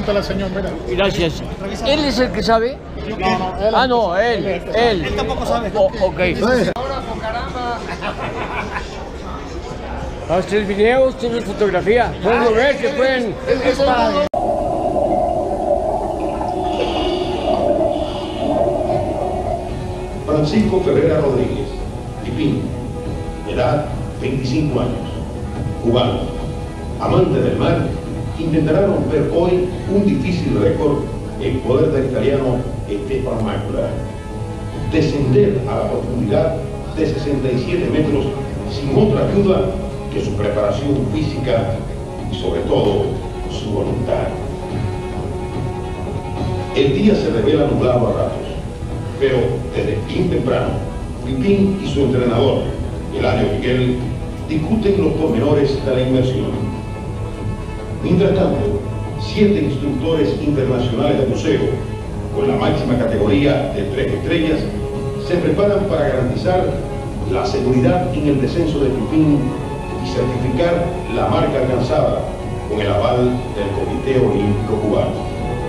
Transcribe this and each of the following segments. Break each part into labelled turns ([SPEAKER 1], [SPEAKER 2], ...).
[SPEAKER 1] Pregúntale al señor, mira.
[SPEAKER 2] Gracias. ¿Él es el que sabe?
[SPEAKER 1] No, él.
[SPEAKER 2] Ah, no, él.
[SPEAKER 3] Él tampoco sabe.
[SPEAKER 2] Ok. Va a hacer videos, tienen fotografía. Pueden ver que pueden.
[SPEAKER 4] Francisco Ferrera Rodríguez, Pipín, edad 25 años, cubano, amante del mar, intentará romper hoy un difícil récord en poder del italiano Stefano Mácula. Descender a la profundidad de 67 metros sin otra ayuda que su preparación física y sobre todo su voluntad. El día se revela nublado a ratos, pero desde bien temprano, Pipín y su entrenador, Eladio Miguel, discuten los pormenores de la inmersión. Mientras tanto, 7 instructores internacionales de buceo, con la máxima categoría de 3 estrellas, se preparan para garantizar la seguridad en el descenso de Pipín y certificar la marca alcanzada con el aval del Comité Olímpico Cubano.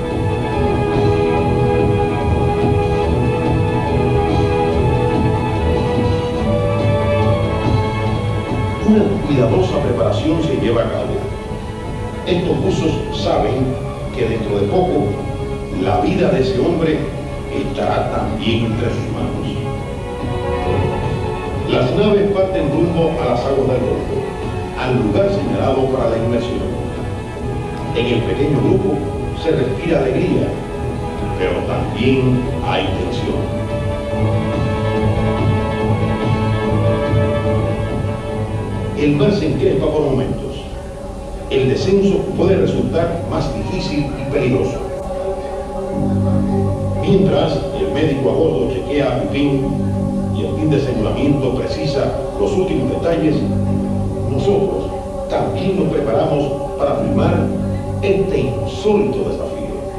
[SPEAKER 4] Una cuidadosa preparación se lleva a cabo. Estos buzos saben que dentro de poco la vida de ese hombre estará también entre sus manos. Las naves parten rumbo a las aguas del Golfo, al lugar señalado para la inmersión. En el pequeño grupo se respira alegría, pero también hay tensión. El mar se encrespa por momentos. El descenso puede resultar más difícil y peligroso. Mientras el médico a bordo chequea a Pipín y el fin de aseguramiento precisa los últimos detalles, nosotros también nos preparamos para filmar este insólito desafío.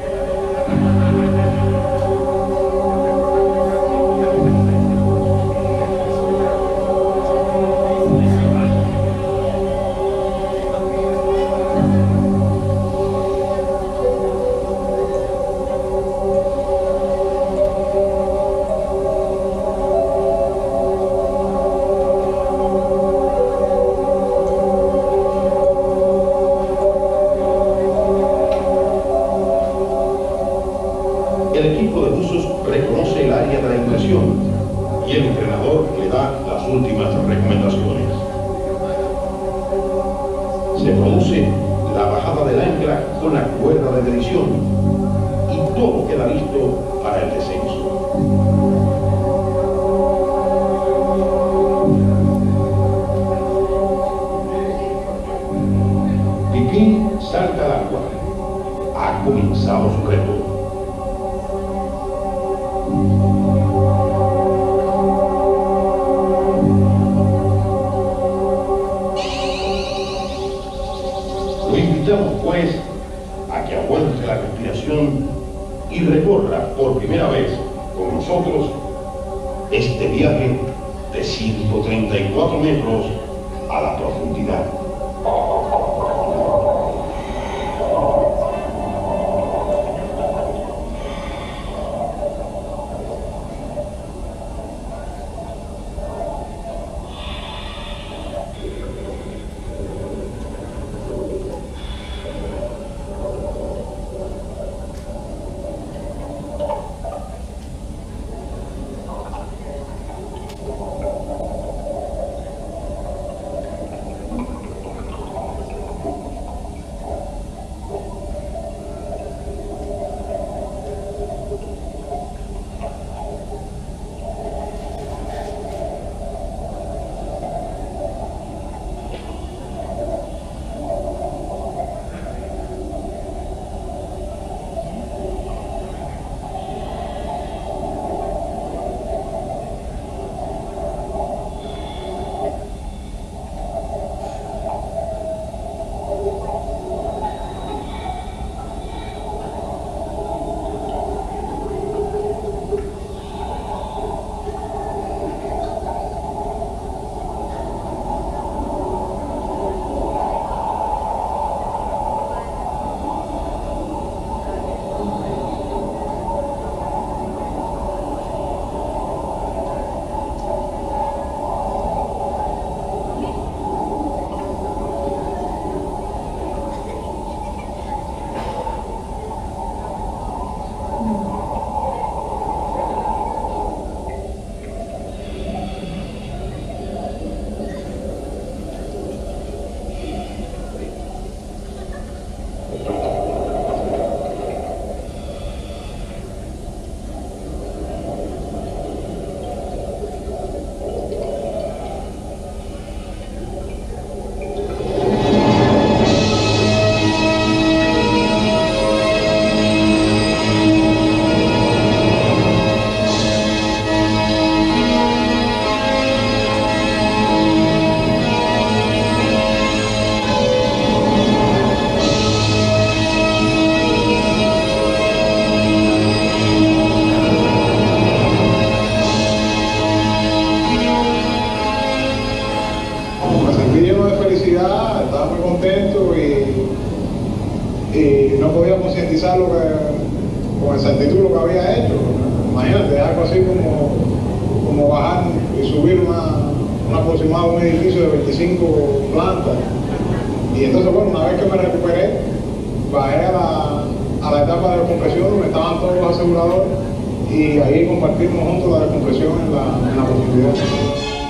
[SPEAKER 4] El equipo de buzos reconoce el área de la inmersión y el entrenador le da las últimas recomendaciones. Se produce la bajada del ancla con la cuerda de medición y todo queda listo para el descenso. Pipín salta al agua. Ha comenzado su reto. Lo invitamos pues a que aguante la respiración y recorra por primera vez con nosotros este viaje de 134 metros a la profundidad.
[SPEAKER 1] con exactitud lo que había hecho. Imagínate, algo así como bajar y subir un aproximado de un edificio de 25 plantas. Y entonces, bueno, una vez que me recuperé, bajé a la etapa de descompresión donde estaban todos los aseguradores y ahí compartimos juntos la descompresión en la posibilidad.